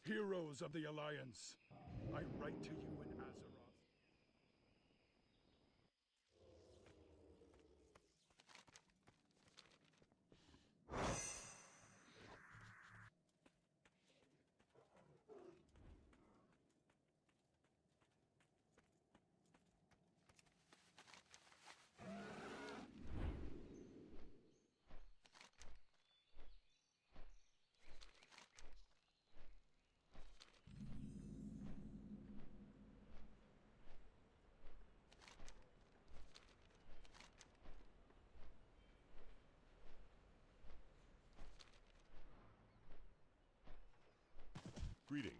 Heroes of the Alliance, I write to you in Azeroth. Greetings.